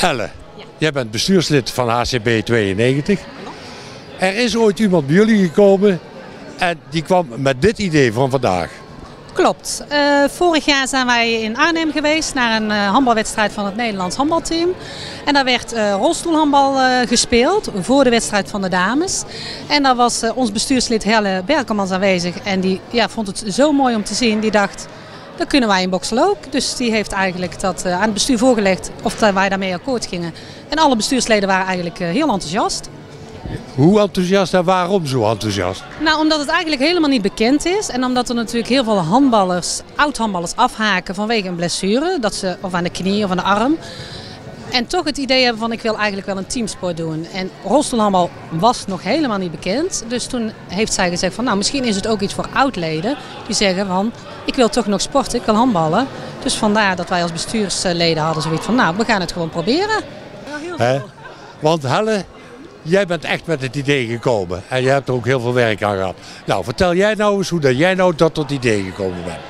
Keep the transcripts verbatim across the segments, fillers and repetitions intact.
Helle, ja. Jij bent bestuurslid van H C B tweeënnegentig. Er is ooit iemand bij jullie gekomen en die kwam met dit idee van vandaag. Klopt. Uh, vorig jaar zijn wij in Arnhem geweest naar een uh, handbalwedstrijd van het Nederlands handbalteam. En daar werd uh, rolstoelhandbal uh, gespeeld voor de wedstrijd van de dames. En daar was uh, ons bestuurslid Helle Berkemans aanwezig. En die ja, vond het zo mooi om te zien. Die dacht, dat kunnen wij in Boxel ook. Dus die heeft eigenlijk dat uh, aan het bestuur voorgelegd of dat wij daarmee akkoord gingen. En alle bestuursleden waren eigenlijk uh, heel enthousiast. Hoe enthousiast en waarom zo enthousiast? Nou, omdat het eigenlijk helemaal niet bekend is. En omdat er natuurlijk heel veel handballers, oud-handballers afhaken vanwege een blessure. Dat ze, of aan de knie of aan de arm. En toch het idee hebben van ik wil eigenlijk wel een teamsport doen. En rolstoelhandbal was nog helemaal niet bekend. Dus toen heeft zij gezegd van nou misschien is het ook iets voor oudleden. Die zeggen van ik wil toch nog sporten, ik wil handballen. Dus vandaar dat wij als bestuursleden hadden zoiets van nou we gaan het gewoon proberen. Ja, heel He? Want Helle, jij bent echt met het idee gekomen en je hebt er ook heel veel werk aan gehad. Nou, vertel jij nou eens hoe dat jij nou tot dat idee gekomen bent.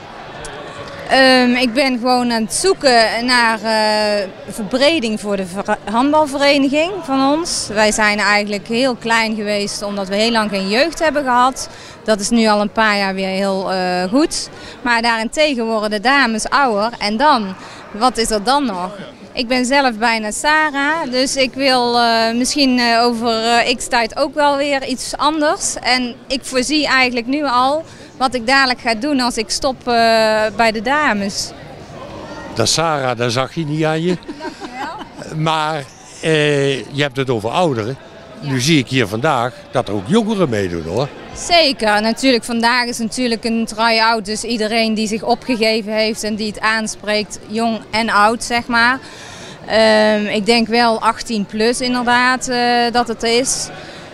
Um, ik ben gewoon aan het zoeken naar uh, verbreding voor de handbalvereniging van ons. Wij zijn eigenlijk heel klein geweest omdat we heel lang geen jeugd hebben gehad. Dat is nu al een paar jaar weer heel uh, goed. Maar daarentegen worden de dames ouder en dan, wat is er dan nog? Ik ben zelf bijna Sarah, dus ik wil uh, misschien uh, over uh, x tijd ook wel weer iets anders. En ik voorzie eigenlijk nu al wat ik dadelijk ga doen als ik stop uh, bij de dames. Dat Sarah, dat zag je niet aan je. Maar uh, je hebt het over ouderen. Ja. Nu zie ik hier vandaag dat er ook jongeren meedoen hoor. Zeker, natuurlijk vandaag is natuurlijk een try-out, dus iedereen die zich opgegeven heeft en die het aanspreekt, jong en oud zeg maar. Um, ik denk wel achttien plus inderdaad uh, dat het is.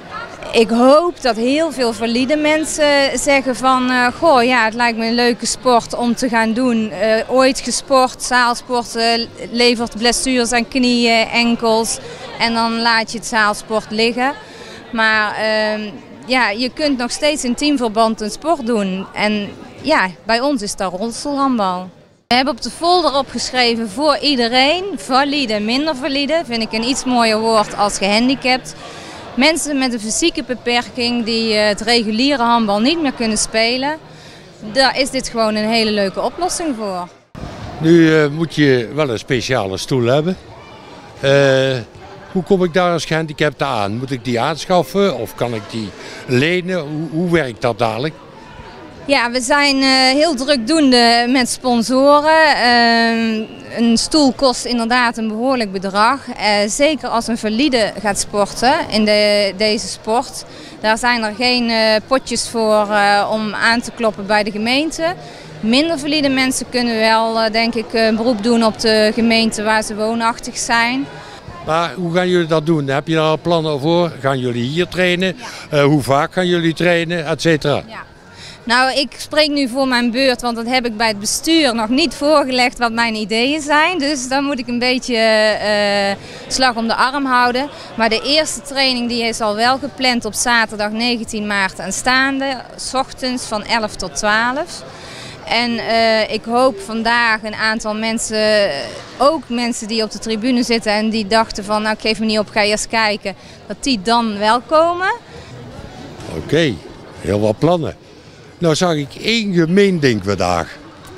Ik hoop dat heel veel valide mensen zeggen van uh, goh ja het lijkt me een leuke sport om te gaan doen. Uh, ooit gesport, zaalsport uh, levert blessures aan knieën, enkels en dan laat je het zaalsport liggen. Maar uh, ja, je kunt nog steeds in teamverband een sport doen en ja, bij ons is dat rolstoelhandbal. We hebben op de folder opgeschreven voor iedereen, valide, minder valide, vind ik een iets mooier woord als gehandicapt. Mensen met een fysieke beperking die het reguliere handbal niet meer kunnen spelen, daar is dit gewoon een hele leuke oplossing voor. Nu uh, moet je wel een speciale stoel hebben. Uh, hoe kom ik daar als gehandicapte aan? Moet ik die aanschaffen of kan ik die lenen? Hoe, hoe werkt dat dadelijk? Ja, we zijn uh, heel drukdoende met sponsoren. Uh, een stoel kost inderdaad een behoorlijk bedrag. Uh, zeker als een valide gaat sporten in de, deze sport. Daar zijn er geen uh, potjes voor uh, om aan te kloppen bij de gemeente. Minder valide mensen kunnen wel uh, denk ik een beroep doen op de gemeente waar ze woonachtig zijn. Maar hoe gaan jullie dat doen? Heb je daar al plannen voor? Gaan jullie hier trainen? Ja. Uh, hoe vaak gaan jullie trainen, et cetera? Ja. Nou, ik spreek nu voor mijn beurt, want dat heb ik bij het bestuur nog niet voorgelegd wat mijn ideeën zijn. Dus dan moet ik een beetje uh, slag om de arm houden. Maar de eerste training die is al wel gepland op zaterdag negentien maart aanstaande, 's ochtends van elf tot twaalf. En uh, ik hoop vandaag een aantal mensen, ook mensen die op de tribune zitten en die dachten van nou ik geef me niet op, ga eerst kijken, dat die dan wel komen. Oké, okay. Heel wat plannen. Nou zag ik één gemeen ding vandaag.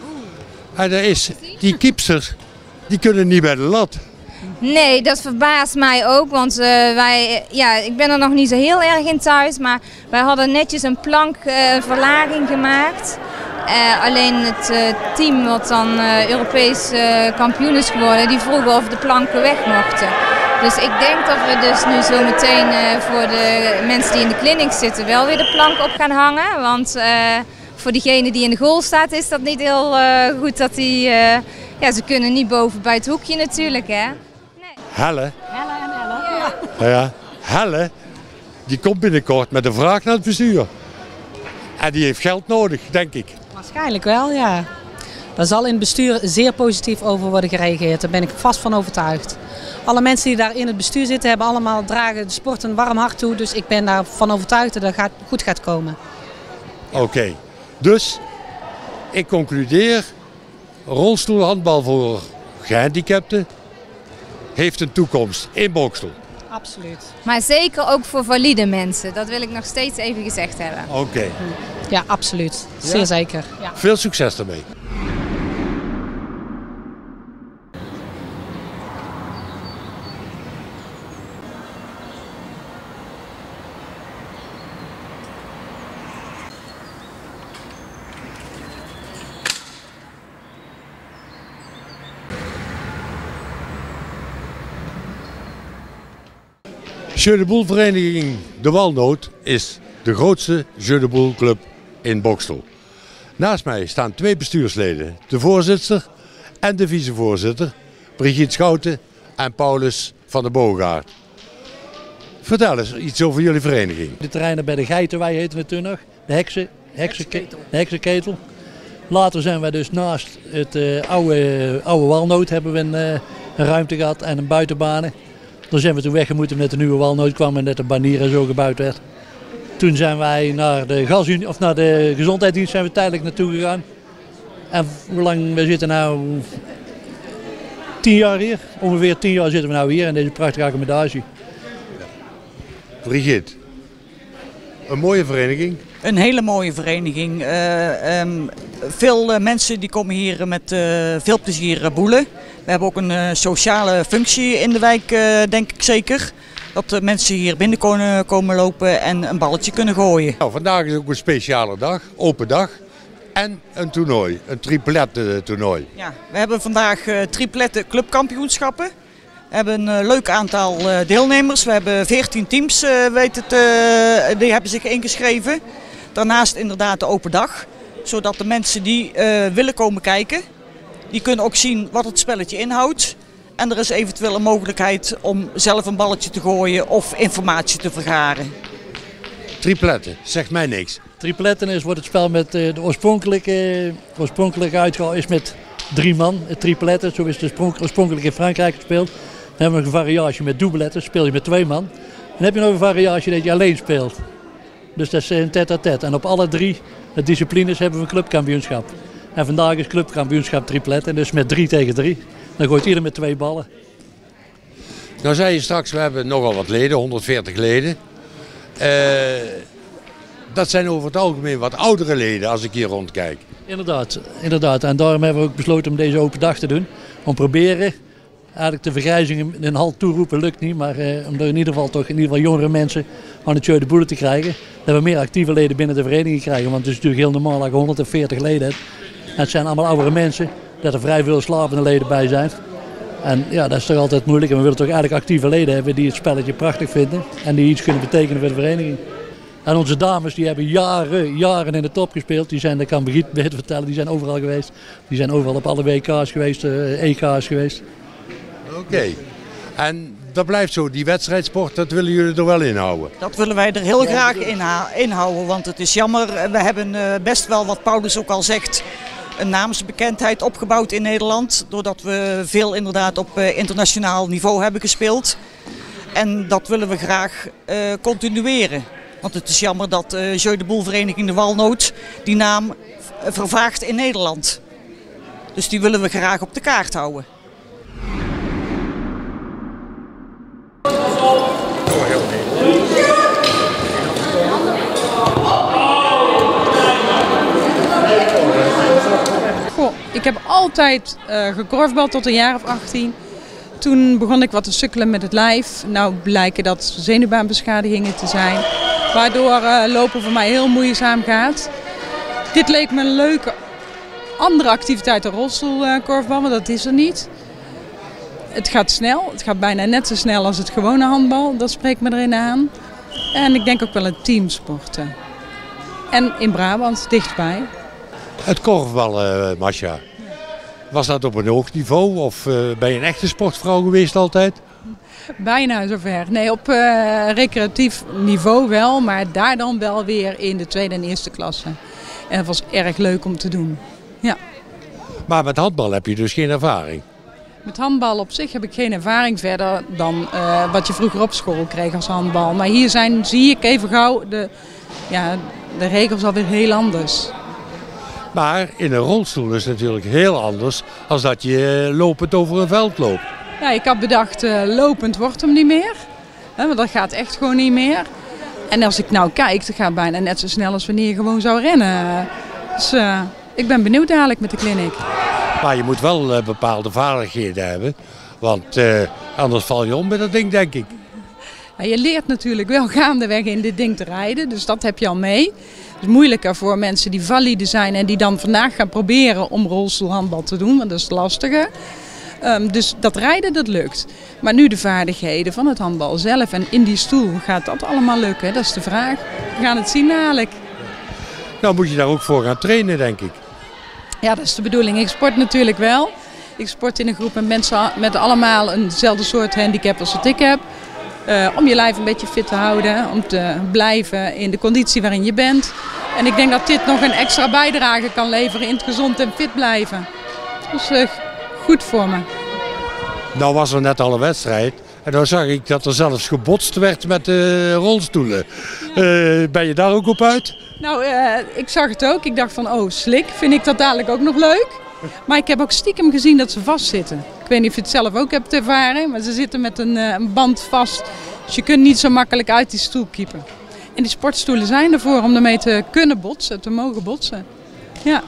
En dat is, die kiepsters, die kunnen niet bij de lat. Nee, dat verbaast mij ook, want uh, wij, ja, ik ben er nog niet zo heel erg in thuis, maar wij hadden netjes een plankverlaging uh, gemaakt. Uh, alleen het uh, team wat dan uh, Europees uh, kampioen is geworden, die vroegen of de planken weg mochten. Dus ik denk dat we dus nu zo meteen uh, voor de mensen die in de clinic zitten wel weer de plank op gaan hangen. Want uh, voor diegene die in de goal staat is dat niet heel uh, goed dat die, uh, ja ze kunnen niet boven bij het hoekje natuurlijk hè. Nee. Helle. Helle en Helle. Ja. Ja, Helle, die komt binnenkort met een vraag naar het bestuur. En die heeft geld nodig, denk ik. Waarschijnlijk wel, ja. Daar zal in het bestuur zeer positief over worden gereageerd. Daar ben ik vast van overtuigd. Alle mensen die daar in het bestuur zitten hebben allemaal dragen de sport een warm hart toe. Dus ik ben daarvan overtuigd dat het gaat, goed gaat komen. Oké, okay. Dus ik concludeer rolstoelhandbal voor gehandicapten. heeft een toekomst in Boxtel. Absoluut. Maar zeker ook voor valide mensen. Dat wil ik nog steeds even gezegd hebben. Oké. Okay. Ja, absoluut. Zeer ja? zeker. Ja. Veel succes daarmee. Jeu de Boule vereniging De Walnoot is de grootste Jeu de Boule club in Boxtel. Naast mij staan twee bestuursleden, de voorzitter en de vicevoorzitter, Brigitte Schouten en Paulus van der Boogaard. Vertel eens iets over jullie vereniging. De terreinen bij de Geitenwei heten we toen nog, de, heksen, heksenketel. de heksenketel. Later zijn we dus naast het uh, oude, oude Walnoot hebben we een, uh, een ruimte gehad en een buitenbanen. Dan zijn we toen weggemoeten met de nieuwe Walnoot, kwam en net een banier en zo gebouwd werd. Toen zijn wij naar de, gasunie, of naar de gezondheidsdienst zijn we tijdelijk naartoe gegaan. En hoe lang we zitten nou? Tien jaar hier. Ongeveer tien jaar zitten we nou hier in deze prachtige accommodatie. Brigitte, een mooie vereniging. Een hele mooie vereniging. Uh, um, veel uh, mensen die komen hier met uh, veel plezier uh, boelen. We hebben ook een uh, sociale functie in de wijk, uh, denk ik zeker. Dat de mensen hier binnen komen, komen lopen en een balletje kunnen gooien. Nou, vandaag is ook een speciale dag, open dag. En een toernooi, een triplette toernooi. Ja, we hebben vandaag uh, triplette clubkampioenschappen. We hebben een uh, leuk aantal uh, deelnemers. We hebben veertien teams uh, weet het, uh, die hebben zich ingeschreven. Daarnaast inderdaad de open dag. Zodat de mensen die uh, willen komen kijken, die kunnen ook zien wat het spelletje inhoudt. En er is eventueel een mogelijkheid om zelf een balletje te gooien of informatie te vergaren. Tripletten, zegt mij niks. Tripletten is wordt het spel met uh, de oorspronkelijke, oorspronkelijke uitgave is met drie man. Het tripletten, zo is het oorspronkelijk in Frankrijk gespeeld. Dan hebben we een variatie met doubletten, speel je met twee man. Dan heb je nog een variatie dat je alleen speelt. Dus dat is een tête-à-tête. En op alle drie de disciplines hebben we een clubkampioenschap. En vandaag is clubkampioenschap tripletten, dus met drie tegen drie. Dan gooit ieder met twee ballen. Nou zei je straks, we hebben nogal wat leden, honderdveertig leden. Uh, dat zijn over het algemeen wat oudere leden als ik hier rondkijk. Inderdaad, inderdaad. En daarom hebben we ook besloten om deze open dag te doen. Om proberen, eigenlijk de vergrijzing in een halt toeroepen lukt niet. Maar uh, om er in ieder geval toch in ieder geval jongere mensen aan het Jeu de Boule te krijgen. Dat we meer actieve leden binnen de vereniging krijgen. Want het is natuurlijk heel normaal dat je honderdveertig leden hebt. En het zijn allemaal oudere mensen. Dat er vrij veel slapende leden bij zijn. En ja, dat is toch altijd moeilijk. En we willen toch eigenlijk actieve leden hebben die het spelletje prachtig vinden. En die iets kunnen betekenen voor de vereniging. En onze dames die hebben jaren, jaren in de top gespeeld. Die zijn, dat kan Brigitte beter vertellen, die zijn overal geweest. Die zijn overal op alle W K's geweest, uh, E K's geweest. Oké. Okay. En dat blijft zo, die wedstrijdsport, dat willen jullie er wel inhouden? Dat willen wij er heel graag inhouden, want het is jammer. We hebben uh, best wel, wat Paulus ook al zegt, een naamsbekendheid opgebouwd in Nederland. Doordat we veel inderdaad op uh, internationaal niveau hebben gespeeld. En dat willen we graag uh, continueren. Want het is jammer dat uh, Jeu de Boule vereniging De Walnoot die naam vervaagt in Nederland. Dus die willen we graag op de kaart houden. Goh, ik heb altijd uh, gekorfbald tot een jaar of achttien. Toen begon ik wat te sukkelen met het lijf. Nou blijken dat zenuwbaanbeschadigingen te zijn. Waardoor uh, lopen voor mij heel moeizaam gaat. Dit leek me een leuke andere activiteit dan rolstoelkorfbal, maar dat is er niet. Het gaat snel, het gaat bijna net zo snel als het gewone handbal. Dat spreekt me erin aan. En ik denk ook wel een teamsporten. En in Brabant, dichtbij. Het korfballen, uh, Masha. Was dat op een hoog niveau of uh, ben je een echte sportvrouw geweest altijd? Bijna zover. Nee, op uh, recreatief niveau wel, maar daar dan wel weer in de tweede en eerste klasse. En dat was erg leuk om te doen. Ja. Maar met handbal heb je dus geen ervaring? Met handbal op zich heb ik geen ervaring verder dan uh, wat je vroeger op school kreeg als handbal. Maar hier zijn, zie ik even gauw, de, ja, de regels alweer heel anders. Maar in een rolstoel is het natuurlijk heel anders als dat je lopend over een veld loopt. Ja, ik had bedacht, uh, lopend wordt hem niet meer. Hè, want dat gaat echt gewoon niet meer. En als ik nou kijk, dan gaat het bijna net zo snel als wanneer je gewoon zou rennen. Dus uh, ik ben benieuwd dadelijk met de clinic. Maar je moet wel uh, bepaalde vaardigheden hebben. Want uh, anders val je om met dat ding, denk ik. Ja, je leert natuurlijk wel gaandeweg in dit ding te rijden. Dus dat heb je al mee. Het is moeilijker voor mensen die valide zijn en die dan vandaag gaan proberen om rolstoelhandbal te doen. Want dat is het lastige. Um, dus dat rijden, dat lukt. Maar nu de vaardigheden van het handbal zelf en in die stoel, gaat dat allemaal lukken? Dat is de vraag. We gaan het zien dadelijk. Nou moet je daar ook voor gaan trainen, denk ik. Ja, dat is de bedoeling. Ik sport natuurlijk wel. Ik sport in een groep met mensen met allemaal eenzelfde soort handicap als wat ik heb. Uh, om je lijf een beetje fit te houden, om te blijven in de conditie waarin je bent. En ik denk dat dit nog een extra bijdrage kan leveren in het gezond en fit blijven. Dus uh, goed voor me. Nou was er net al een wedstrijd en dan zag ik dat er zelfs gebotst werd met de rolstoelen. Uh, ben je daar ook op uit? Nou, uh, ik zag het ook. Ik dacht van, oh slik, vind ik dat dadelijk ook nog leuk. Maar ik heb ook stiekem gezien dat ze vastzitten. Ik weet niet of je het zelf ook hebt ervaren, maar ze zitten met een, uh, een band vast. Dus je kunt niet zo makkelijk uit die stoel kiepen. En die sportstoelen zijn ervoor om ermee te kunnen botsen, te mogen botsen. Ja.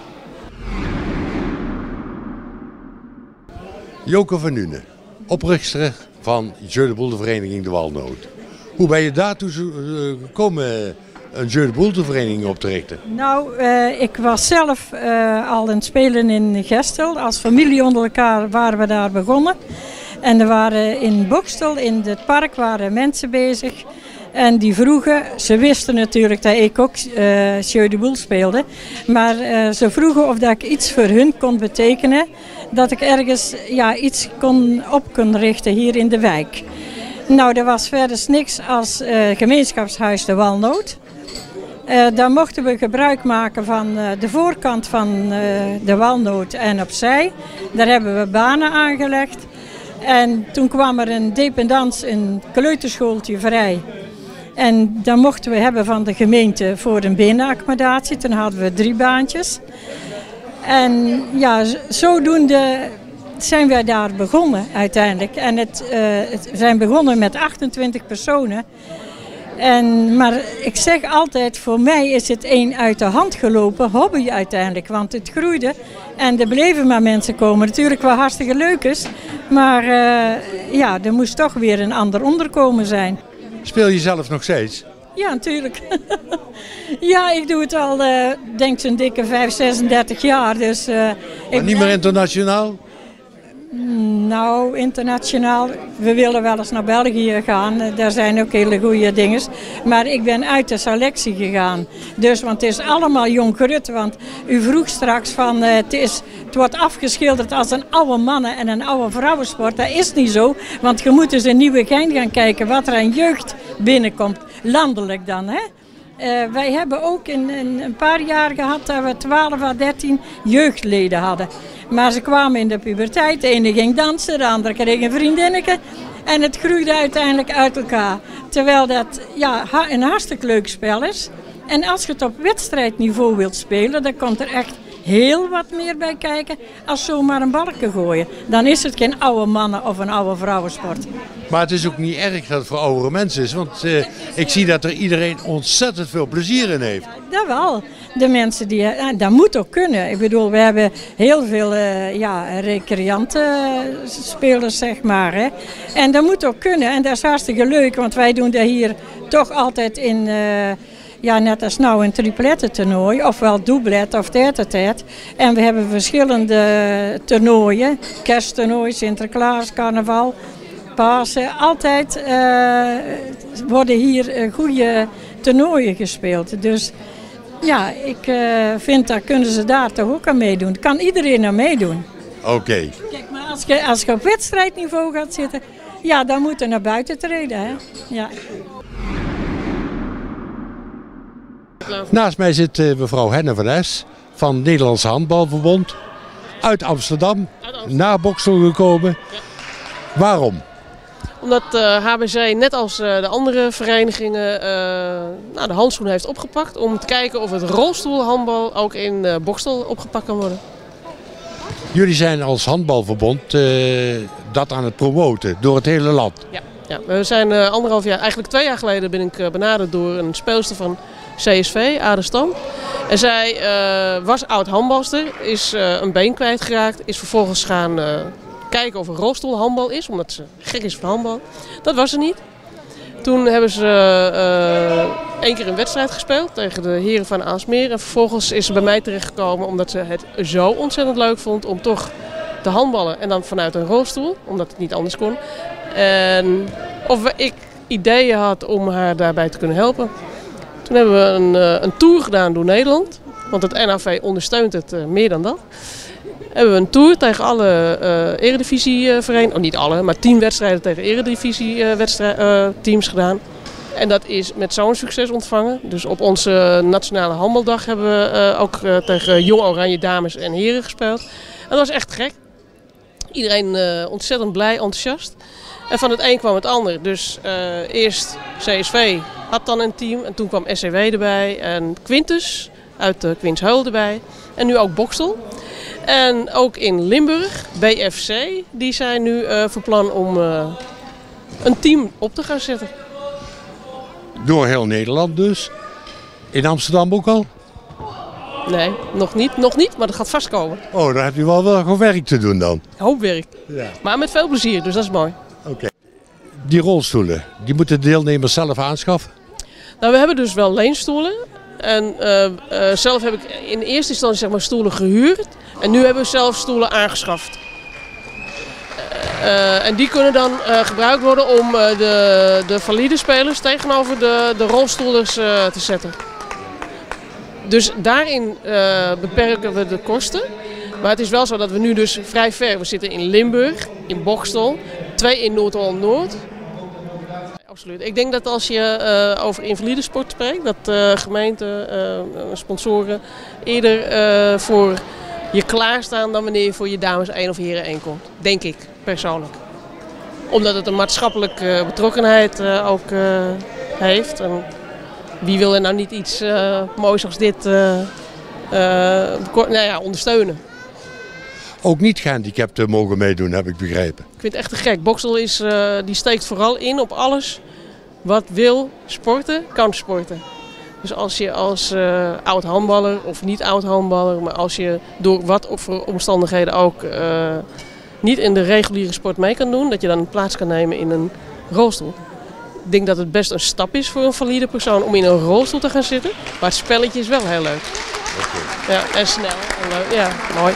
Joke van Nuenen, oprichter van Jeu de Boule Vereniging De Walnoot. Hoe ben je daartoe gekomen een Jeu de Boule Vereniging op te richten? Nou, uh, ik was zelf uh, al aan het spelen in Gestel. Als familie onder elkaar waren we daar begonnen. En er waren in Bokstel, in het park, waren mensen bezig. En die vroegen, ze wisten natuurlijk dat ik ook uh, Jeu de Boule speelde. Maar uh, ze vroegen of dat ik iets voor hun kon betekenen. Dat ik ergens ja, iets kon op kon richten hier in de wijk. Nou, er was verder niks als uh, gemeenschapshuis De Walnoot. Uh, daar mochten we gebruik maken van uh, de voorkant van uh, De Walnoot en opzij. Daar hebben we banen aangelegd. En toen kwam er een dependance, een kleuterschooltje vrij. En dat mochten we hebben van de gemeente voor een binnenaccommodatie. Toen hadden we drie baantjes. En ja, zodoende zijn wij daar begonnen uiteindelijk. En het, uh, het we zijn begonnen met achtentwintig personen. En, maar ik zeg altijd, voor mij is het een uit de hand gelopen hobby uiteindelijk. Want het groeide en er bleven maar mensen komen. Natuurlijk wel hartstikke leuk is, maar uh, ja, er moest toch weer een ander onderkomen zijn. Speel je zelf nog steeds? Ja, natuurlijk. Ja, ik doe het al, uh, denk zo'n dikke vijf, zesendertig jaar. Dus, uh, maar ik niet meer internationaal? Nou, internationaal. We willen wel eens naar België gaan. Daar zijn ook hele goede dingen. Maar ik ben uit de selectie gegaan. Dus, want het is allemaal jong gerut. Want u vroeg straks van, uh, het, is, het wordt afgeschilderd als een oude mannen- en een oude vrouwensport. Dat is niet zo. Want je moet dus in Nieuwegein gaan kijken wat er aan jeugd binnenkomt. Landelijk dan, hè. Uh, wij hebben ook in, in een paar jaar gehad dat we twaalf à dertien jeugdleden hadden. Maar ze kwamen in de puberteit, de ene ging dansen, de andere kreeg een vriendinnetje. En het groeide uiteindelijk uit elkaar. Terwijl dat ja, een hartstikke leuk spel is. En als je het op wedstrijdniveau wilt spelen, dan komt er echt heel wat meer bij kijken als zomaar een balken gooien. Dan is het geen oude mannen- of een oude vrouwensport. Maar het is ook niet erg dat het voor oudere mensen is. Want uh, ik zie dat er iedereen ontzettend veel plezier in heeft. Ja, dat wel. De mensen die, ja, dat moet ook kunnen. Ik bedoel, we hebben heel veel uh, ja, recreantenspelers, zeg maar. Hè. En dat moet ook kunnen. En dat is hartstikke leuk, want wij doen dat hier toch altijd in... Uh, Ja, net als nou een triplettentoernooi, ofwel doublet of tête-à-tête. En we hebben verschillende toernooien, kersttoernooi, Sinterklaas, carnaval, Pasen. Altijd uh, worden hier uh, goede toernooien gespeeld. Dus ja, ik uh, vind dat kunnen ze daar toch ook aan meedoen. Kan iedereen aan meedoen. Oké. Okay. Kijk, maar als je, als je op wedstrijdniveau gaat zitten, ja, dan moet je naar buiten treden, hè. Ja. Naast mij zit uh, mevrouw Henne van Es van het Nederlands Handbalverbond. Uit Amsterdam, uit Amsterdam. Naar Bokstel gekomen. Ja. Waarom? Omdat uh, H B C net als uh, de andere verenigingen uh, nou, de handschoen heeft opgepakt. Om te kijken of het rolstoelhandbal ook in uh, Bokstel opgepakt kan worden. Jullie zijn als handbalverbond uh, dat aan het promoten door het hele land. Ja, ja. We zijn uh, anderhalf jaar, eigenlijk twee jaar geleden ben ik uh, benaderd door een speelster van C S V, Adestam. En zij uh, was oud handbalster, is uh, een been kwijtgeraakt, is vervolgens gaan uh, kijken of er rolstoelhandbal is, omdat ze gek is van handbal. Dat was er niet. Toen hebben ze uh, één keer een wedstrijd gespeeld tegen de heren van Aalsmeer. En vervolgens is ze bij mij terechtgekomen omdat ze het zo ontzettend leuk vond om toch te handballen. En dan vanuit een rolstoel, omdat het niet anders kon. En of ik ideeën had om haar daarbij te kunnen helpen. Toen hebben we een, een tour gedaan door Nederland. Want het N H V ondersteunt het uh, meer dan dat. Hebben we een tour tegen alle uh, eredivisieverenigingen, oh niet alle, maar tien wedstrijden tegen eredivisieteams uh, gedaan. En dat is met zo'n succes ontvangen. Dus op onze nationale handbaldag hebben we uh, ook uh, tegen Jong Oranje dames en heren gespeeld. En dat was echt gek. Iedereen uh, ontzettend blij, enthousiast. En van het een kwam het ander. Dus uh, eerst C S V had dan een team en toen kwam S C W erbij en Quintus uit uh, Quintsheul erbij. En nu ook Boxtel. En ook in Limburg, B F C, die zijn nu uh, van plan om uh, een team op te gaan zetten. Door heel Nederland dus. In Amsterdam ook al? Nee, nog niet, nog niet, maar dat gaat vast komen. Oh, dan heb je wel wel gewoon werk te doen dan. Hoop werk. Ja. Maar met veel plezier, dus dat is mooi. Oké. Okay. Die rolstoelen, die moeten de deelnemers zelf aanschaffen? Nou, we hebben dus wel leenstoelen. En uh, uh, zelf heb ik in eerste instantie zeg maar, stoelen gehuurd. En nu hebben we zelf stoelen aangeschaft. Uh, en die kunnen dan uh, gebruikt worden om uh, de, de valide spelers tegenover de, de rolstoelers uh, te zetten. Dus daarin uh, beperken we de kosten. Maar het is wel zo dat we nu dus vrij ver, we zitten in Limburg, in Boxtel, twee in Noord-Holland-Noord. Absoluut. Ik denk dat als je uh, over invalidesport spreekt, dat uh, gemeenten, uh, sponsoren eerder uh, voor je klaarstaan dan wanneer je voor je dames één of heren één komt. Denk ik, persoonlijk. Omdat het een maatschappelijke uh, betrokkenheid uh, ook uh, heeft. En wie wil er nou niet iets uh, moois als dit uh, uh, nou ja, ondersteunen? Ook niet gehandicapten mogen meedoen, heb ik begrepen. Ik vind het echt te gek. Boxtel is, uh, die steekt vooral in op alles wat wil sporten, kan sporten. Dus als je als uh, oud handballer of niet oud handballer, maar als je door wat voor omstandigheden ook uh, niet in de reguliere sport mee kan doen, dat je dan plaats kan nemen in een rolstoel. Ik denk dat het best een stap is voor een valide persoon om in een rolstoel te gaan zitten, maar het spelletje is wel heel leuk. Okay. Ja, en snel en leuk. Ja, mooi.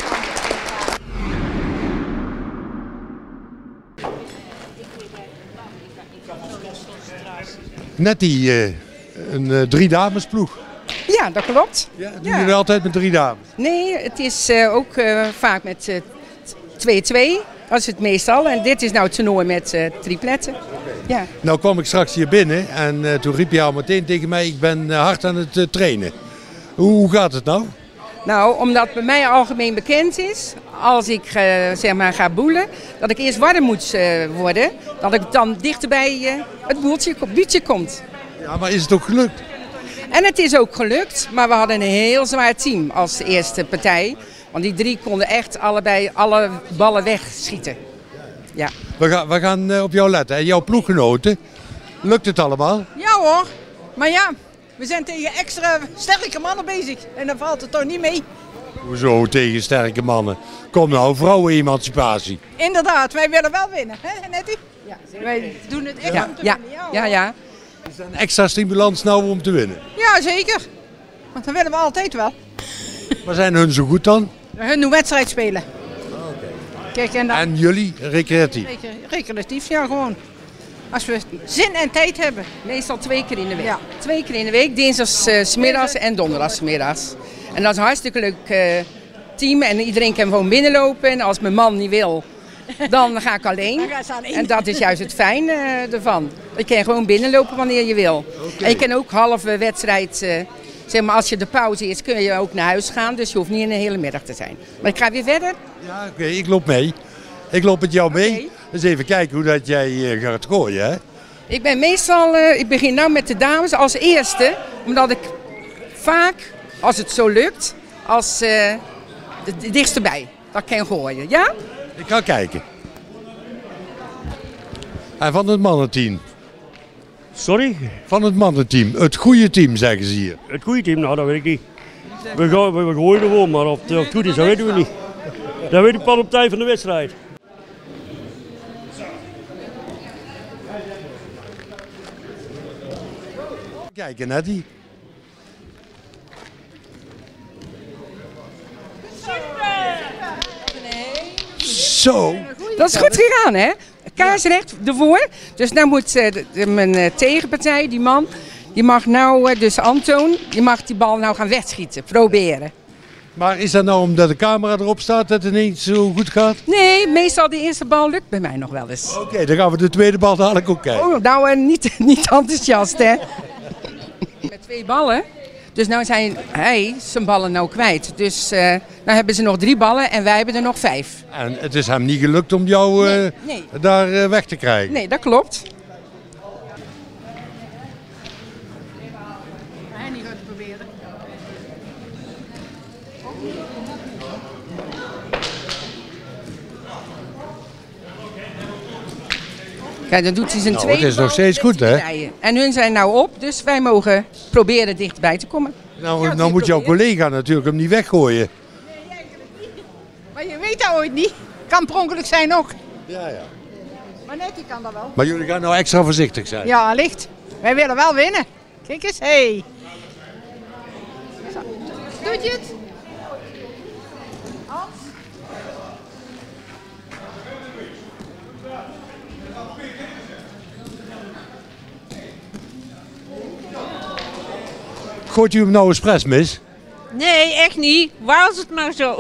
Net die, uh, een uh, drie damesploeg. Ja, dat klopt. Ja, doen jullie ja. altijd met drie dames? Nee, het is uh, ook uh, vaak met twee-twee. Uh, dat is het meestal. En dit is nou het toernooi met uh, tripletten. Okay. Ja. Nou kwam ik straks hier binnen en uh, toen riep je al meteen tegen mij, ik ben uh, hard aan het uh, trainen. Hoe, hoe gaat het nou? Nou, omdat bij mij algemeen bekend is, als ik uh, zeg maar ga boelen, dat ik eerst warm moet uh, worden, dat ik dan dichter bij uh, het boeltje, buurtje komt. Ja, maar is het ook gelukt? En het is ook gelukt, maar we hadden een heel zwaar team als eerste partij. Want die drie konden echt allebei alle ballen wegschieten. Ja. We, gaan, we gaan uh, op jou letten. En jouw ploeggenoten, lukt het allemaal? Ja hoor, maar ja. We zijn tegen extra sterke mannen bezig en dan valt het toch niet mee. Hoezo tegen sterke mannen? Kom nou, vrouwenemancipatie. Inderdaad, wij willen wel winnen, hè Nettie? Ja, wij doen het echt ja, om te ja, winnen. Ja, ja, ja. Is dat een extra stimulans nou om te winnen? Ja, zeker. Want dat willen we altijd wel. Waar zijn hun zo goed dan? Hun doen wedstrijd spelen. Okay. Kijk, en, dan... en jullie recreatief? Recreatief, ja gewoon. Als we zin en tijd hebben. Meestal twee keer in de week. Ja. Twee keer in de week, dinsdags uh, 's middags en donderdags 's middags. En dat is een hartstikke leuk uh, team en iedereen kan gewoon binnenlopen. En als mijn man niet wil, dan ga ik alleen. alleen. En dat is juist het fijne uh, ervan. Je kan gewoon binnenlopen wanneer je wil. Okay. En je kan ook halve wedstrijd, uh, zeg maar als je de pauze is, kun je ook naar huis gaan. Dus je hoeft niet een hele middag te zijn. Maar ik ga weer verder. Ja, oké, okay, ik loop mee. Ik loop met jou mee. Okay. Dus even kijken hoe dat jij uh, gaat gooien, hè? Ik ben meestal, uh, ik begin nou met de dames als eerste, omdat ik vaak, als het zo lukt, als uh, de dichtst erbij, dat kan gooien, ja? Ik ga kijken. En van het mannenteam? Sorry? Van het mannenteam. Het goede team, zeggen ze hier. Het goede team? Nou, dat weet ik niet. We, gaan, we, we gooien gewoon, maar of het goed is, dat weten we niet. Dat weet ik pas op tijd van de wedstrijd. Kijk, Nettie. Zo. Dat is goed gegaan, hè? Kaarsrecht ervoor. Dus nou moet uh, de, de, mijn uh, tegenpartij, die man, die mag nou, uh, dus Anton, die mag die bal nou gaan wegschieten, proberen. Maar is dat nou omdat de camera erop staat dat het niet zo goed gaat? Nee, meestal de eerste bal lukt bij mij nog wel eens. Oké, okay, dan gaan we de tweede bal dadelijk ook kijken. Oh, nou uh, niet, niet enthousiast, hè? Met twee ballen. Dus nou zijn hij zijn ballen nou kwijt. Dus uh, nou hebben ze nog drie ballen en wij hebben er nog vijf. En het is hem niet gelukt om jou uh, nee, nee. daar uh, weg te krijgen? Nee, dat klopt. Hij niet gaat proberen. Kijk, dan doet hij zijn nou, tweede het is nog steeds goed, hè? Rijden. En hun zijn nou op, dus wij mogen proberen dichterbij te komen. Nou, nou moet jouw collega natuurlijk hem niet weggooien. Nee, eigenlijk niet. Maar je weet dat ooit niet. Kan per ongeluk zijn ook. Ja, ja. Maar net, die kan dat wel. Maar jullie gaan nou extra voorzichtig zijn. Ja, licht. Wij willen wel winnen. Kijk eens, hé. Hey. Doet je het? Hans? Gooit u hem nou expres mis? Nee, echt niet. Was het maar zo.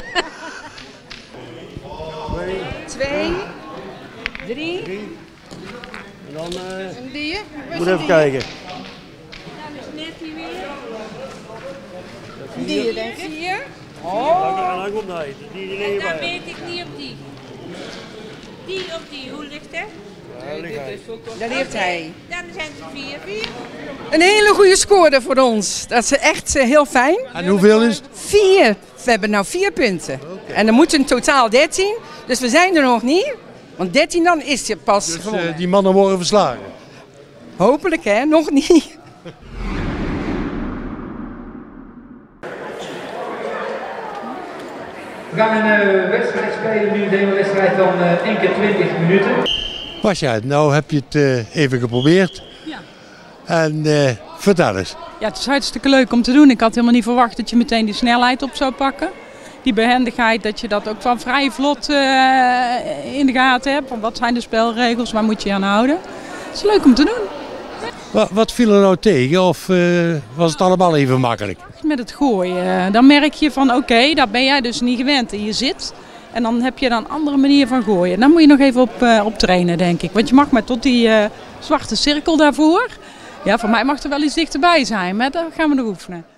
Twee, drie. drie. En dan uh, en die? moet even kijken. Die, denk ik. Vier. Oh. En dan komt hij. Die, die en dan weet ik niet op die. Die of die, hoe ligt hij? Daar ligt hij. Daar ligt hij. Dan zijn het vier. vier. Een hele goede score voor ons. Dat is echt uh, heel fijn. En hoeveel is het? Vier. We hebben nou vier punten. Okay. En dan moeten in totaal dertien. Dus we zijn er nog niet. Want dertien dan is je pas dus, gewonnen. Uh, die mannen worden verslagen? Hopelijk hè, nog niet. We gaan een uh, wedstrijd spelen, nu een wedstrijd van uh, één keer twintig minuten. Basja, nou heb je het uh, even geprobeerd. Ja. En uh, vertel eens. Ja, het is hartstikke leuk om te doen. Ik had helemaal niet verwacht dat je meteen die snelheid op zou pakken. Die behendigheid, dat je dat ook van vrij vlot uh, in de gaten hebt. Van wat zijn de spelregels, waar moet je je aan houden. Het is leuk om te doen. Wat, wat viel er nou tegen of uh, was het allemaal even makkelijk? Met het gooien, dan merk je van oké, okay, daar ben jij dus niet gewend en je zit. En dan heb je dan een andere manier van gooien. Daar moet je nog even op, uh, op trainen, denk ik. Want je mag maar tot die uh, zwarte cirkel daarvoor. Ja, voor mij mag er wel iets dichterbij zijn, maar dat gaan we nog oefenen.